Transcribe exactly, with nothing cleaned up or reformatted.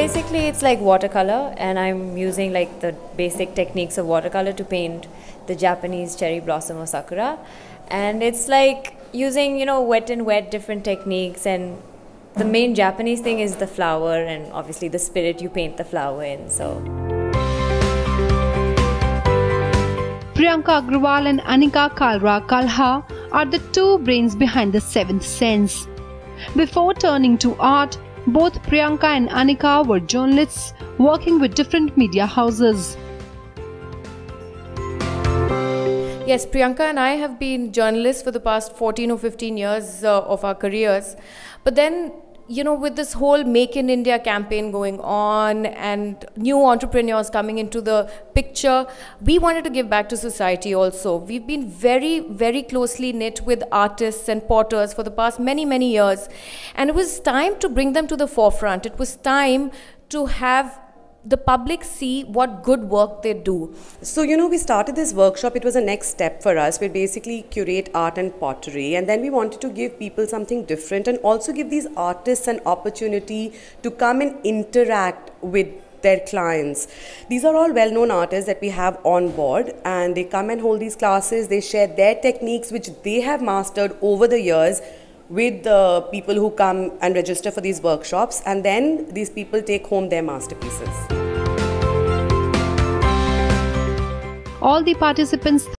basically it's like watercolor, and I'm using like the basic techniques of watercolor to paint the Japanese cherry blossom or sakura. And it's like using, you know, wet and wet different techniques, and the main Japanese thing is the flower and obviously the spirit you paint the flower in. So Priyanka Agrawal and Anika Kalra Kalha are the two brains behind the Seventh Sense. Before turning to art, both Priyanka and Anika were journalists working with different media houses. Yes, Priyanka and I have been journalists for the past fourteen or fifteen years uh, of our careers. But then, you know, with this whole Make in India campaign going on and new entrepreneurs coming into the picture, we wanted to give back to society also. We've been very, very closely knit with artists and potters for the past many, many years. And it was time to bring them to the forefront. It was time to have the public see what good work they do. So, you know, we started this workshop. It was a next step for us. We basically curate art and pottery, and then we wanted to give people something different and also give these artists an opportunity to come and interact with their clients. These are all well-known artists that we have on board, and they come and hold these classes. They share their techniques which they have mastered over the years with the people who come and register for these workshops, and then these people take home their masterpieces. All the participants